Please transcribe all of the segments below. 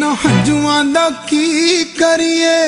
इन्हां हंजुआं दा की करिए,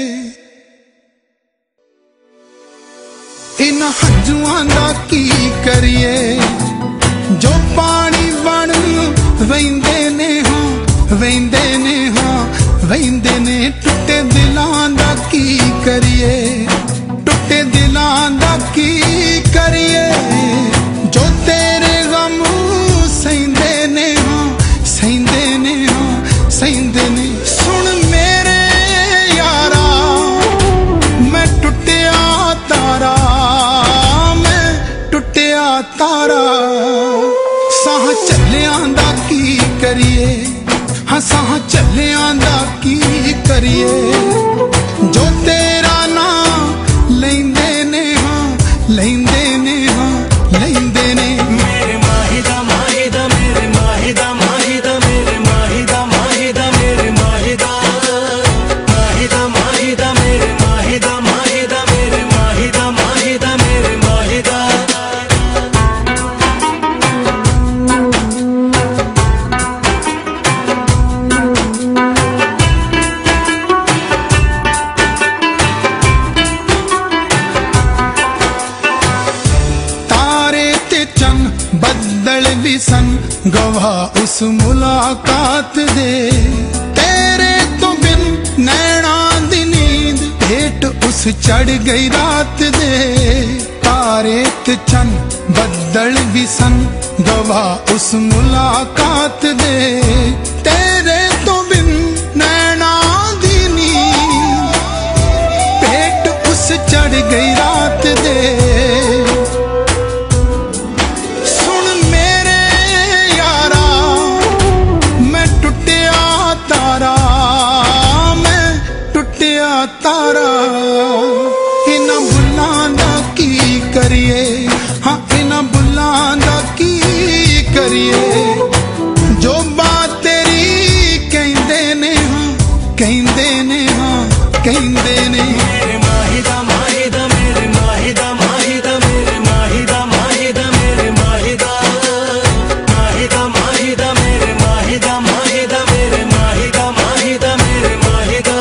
इन्हां हंजुआं दा की करिए, जो पानी बन वेंदे ने हां, वेंदे ने हां, वेंदे ने। टुटे दिलां दा की करिए, टुटे दिलां दा की करिए, जो तेरे गम सहिंदे ने हां, सहिंदे ने हां, सहिंदे ने। सुन मेरे यारा मैं टुटिया तारा, मैं टुटिया तारा। साह चलियां दा की करिए, हाँ साह चलियां दा की करिए, जो तेरा नाम लेंदे ने हां, लेंदे ने हां, लेंदे ने। मेरे माहिदा माहिदा, मेरे माहिदा माहिदा, मेरे माहिदा माहिदा, मेरे माहिदा माहिदा माहिदा, मेरे माहिदा माहिदा, मेरे माहिदा माहिदा, मेरे माहिदा। बदल भी सन गवाह उस मुलाकात दे, तेरे तो बिन नैना दी नींद भेंट उस चढ़ गई रात दे। तारे ते चन बदल भी सन गवाह उस मुलाकात दे, तेरे तो बिन नैना दी नींद भेंट उस चढ़ गई रात दे। तारा इन्हां बुल्लां दा की करिए, हाँ इन्हां बुल्लां दा की करिए, जो बात तेरी कहंदे ने हां, कहंदे ने हां, कहंदे ने। मेरे माहिदा माहिदा, मेरे माहिदा माहिदा, मेरे माहिदा माहिदा, मेरे माहिदा माहिदा माहिदा, मेरे माहिदा माहिदा, मेरे माहिदा माहिदा, मेरे माहिदा।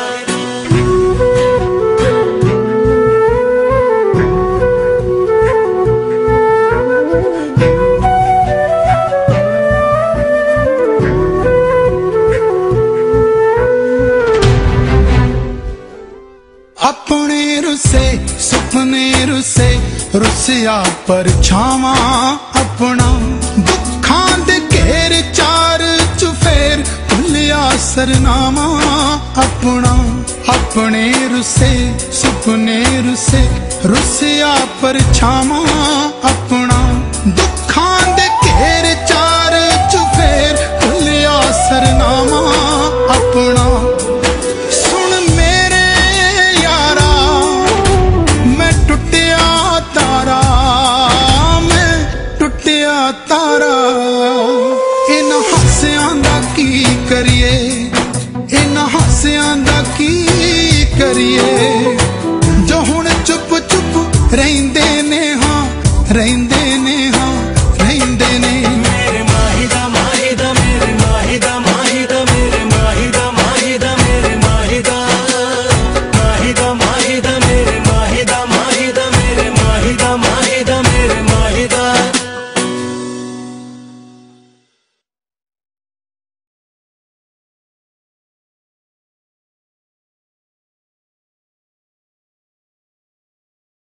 अपने रुसे सुपने रुसे, रुसिया पर छावा अपना, दुखां दे घेर चार चुफेर भुलिया सरनामा अपना। अपने रुसे सुपने रुसे, रुसिया पर छावा अपना, दुख